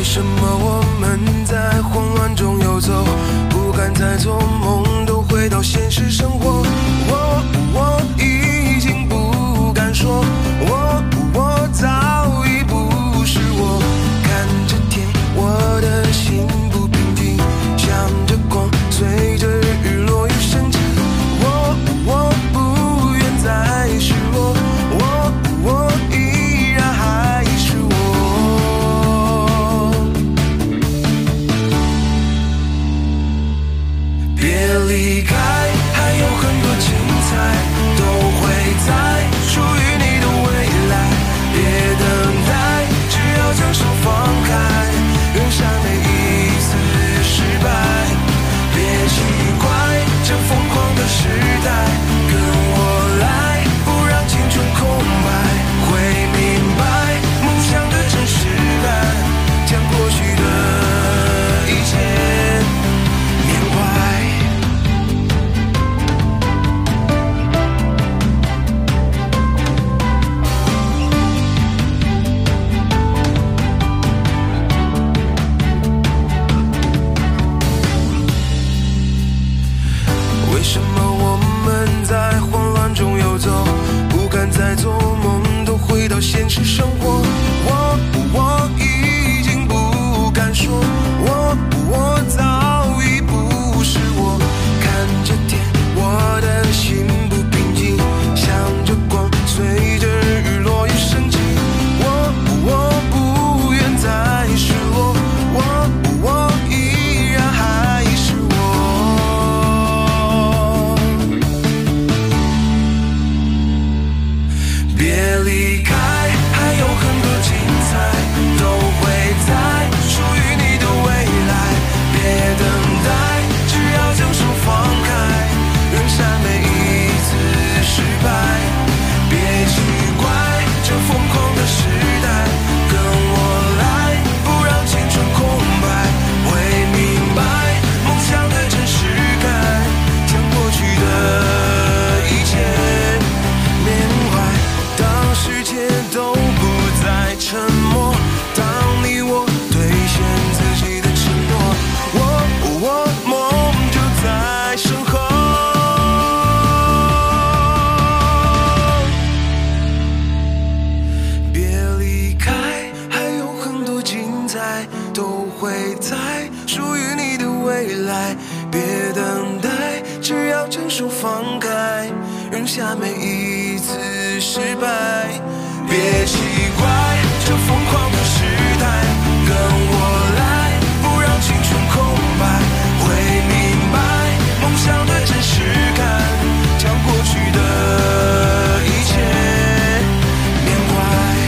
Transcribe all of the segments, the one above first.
什么我们在慌乱中游走，不敢再做梦，都回到现实生活。我已经不敢说，我早已不是我。看着天，我的心不平静，向着光，随着日落与升起。我不愿再失落，我依然还是我。别离开，还有很多精彩都会在属于你的未来。别等待，只要将手放开，扔下每一次失败。别奇怪这疯狂的时代，跟我来，不让青春空白。会明白梦想的真实感，将过去的一切缅怀。为什么我们在慌乱中游走，不敢再做梦，都回到现实生活。我已经不敢说，我早已不是我。看着天，我的心不平静，向着光，随着日落与升起。我不愿再失落，我依然还是我。别离开，还有很多精彩都会在属于你的未来。别等待，只要将手放开，扔下每一次失败。别奇怪这疯狂的时代，跟我来，不让青春空白。会明白梦想的真实感，将过去的一切缅怀。当世界都不再沉默，当你我兑现自己的承诺，我梦就在身后。别离开，还有很多精彩都会在属于你的未来。别等待，只要将手放开，扔下每一次失败。别奇怪这疯狂的时代，跟我来，不让青春空白。会明白梦想的真实感，将过去的一切缅怀。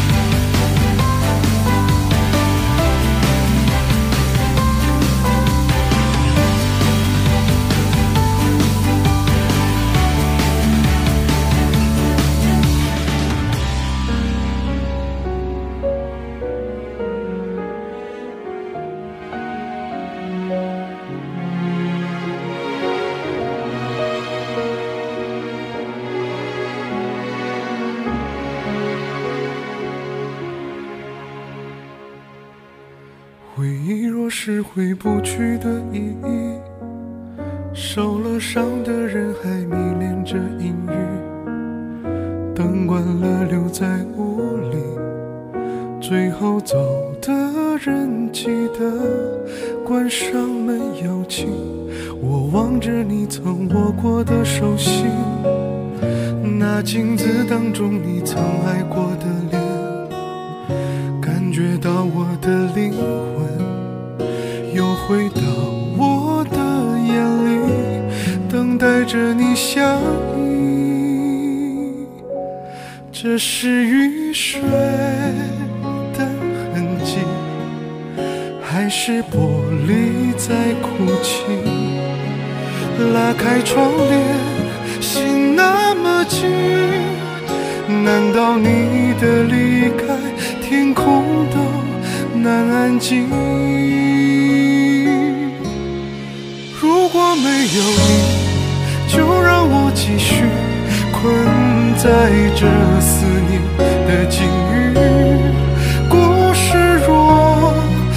回忆若是回不去的意义，受了伤的人还迷恋着阴郁，灯关了留在屋里，最后走的人记得关上门有情。我望着你曾握过的手心，那镜子当中你曾爱过的脸，感觉到我的灵魂又回到我的眼里，等待着你相依。这是雨水的痕迹，还是玻璃在哭泣？拉开窗帘，心那么近，难道你的离开天空都难安静？如果没有你，就让我继续困在这思念的境遇。故事若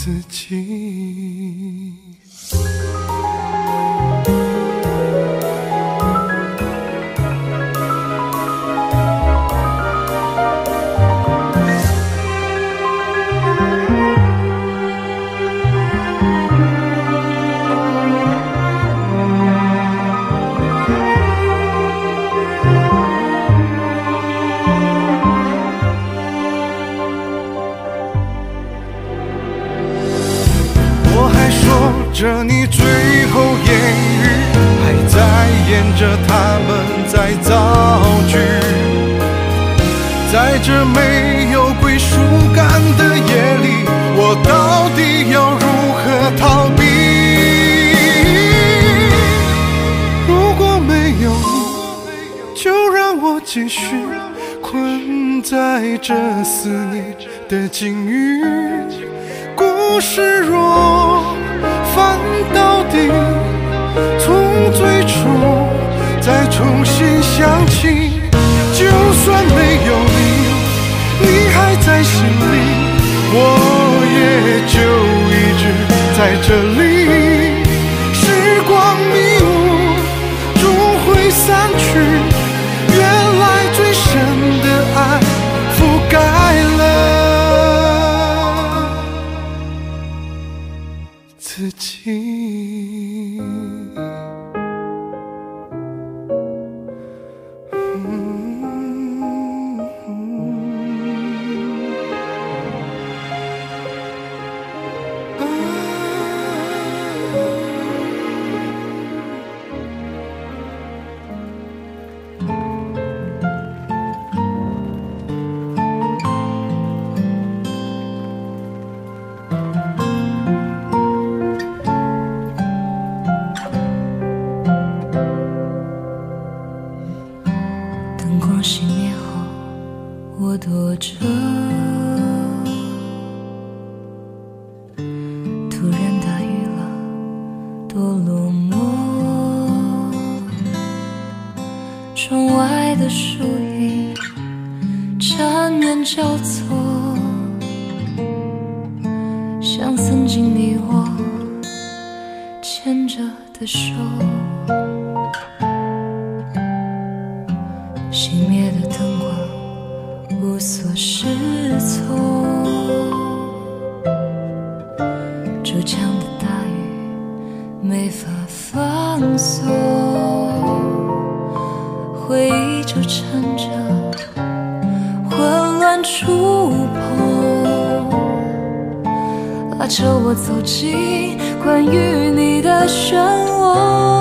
自己。着你最后言语，还在演着他们在造句，在这没有归属感的夜里，我到底要如何逃避？如果没有你，就让我继续困在这思念的境遇。故事若翻到底，从最初再重新想起，就算没有你，你还在心里，我也就一直在这里。时光迷雾终会散去，原来最深的爱覆盖了自己。 灯光熄灭后，我躲着，突然大雨了，多落寞。窗外的树影缠绵交错，像曾经你我牵着的手。熄灭的灯光无所适从，珠江的大雨没法放松，回忆就缠着混乱触碰，拉扯我走进关于你的漩涡。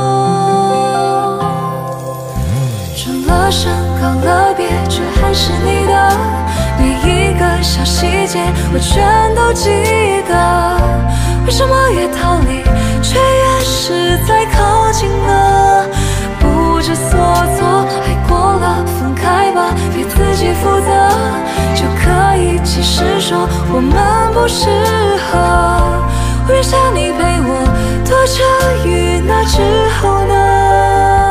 了山告了别，却还是你的每一个小细节，我全都记得。为什么越逃离，却越是在靠近呢？不知所措，爱过了，分开吧，别自己负责，就可以及时说我们不适合。我愿想你陪我躲着雨，那之后呢？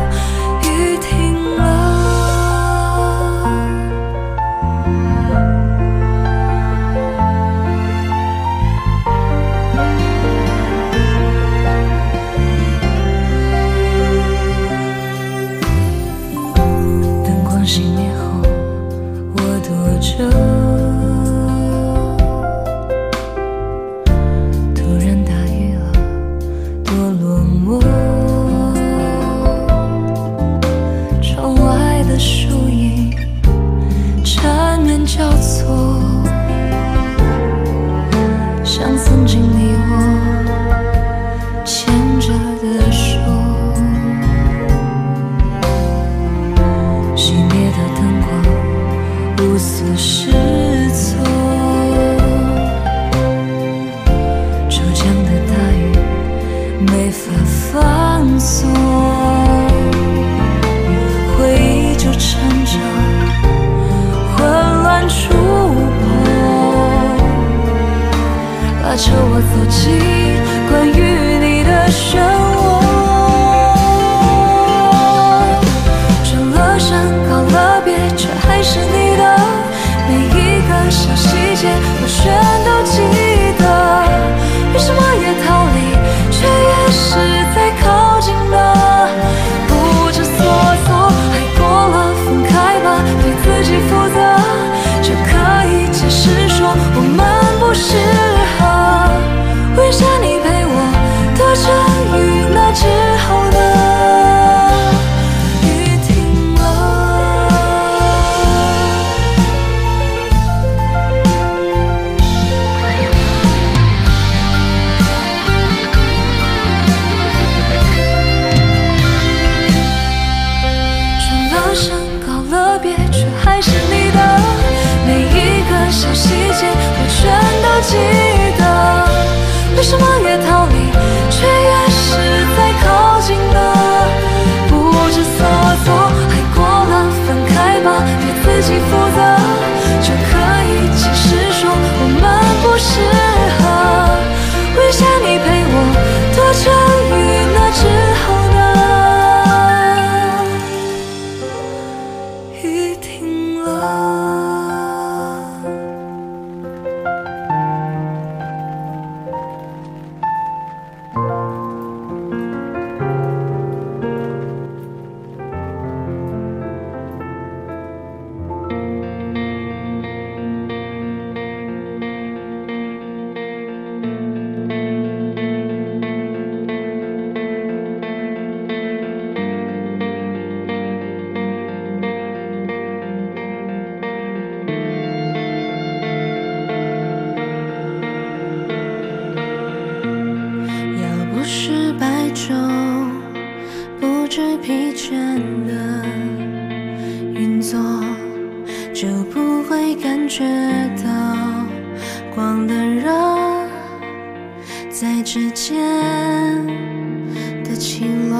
熄灭后，我躲着，突然大雨了，多落寞。窗外的树影缠绵交错，像曾经你我牵着的手。无所适从，珠江的大雨没法放松，回忆就缠着混乱触碰，拉扯我走进关于你的漩涡。转了山告了别，却还是你的每一个小细节，我全都记得。 觉到光的热，在指尖的起落。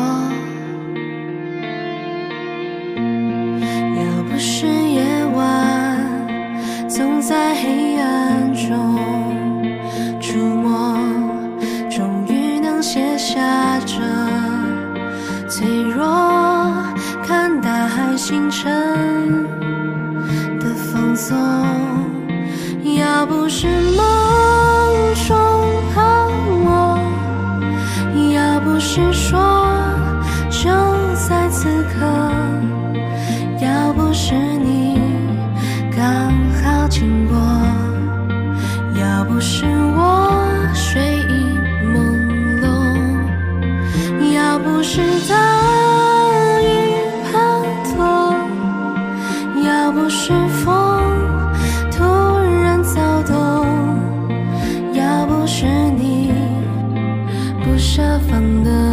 要不是夜晚总在黑暗中触摸，终于能卸下这脆弱，看大海星辰的放松。要不是梦中泡沫，要不是说就在此刻，要不是你刚好经过，要不是我睡意朦胧，要不是大雨滂沱，要不是风突然躁动，要不是你不设防的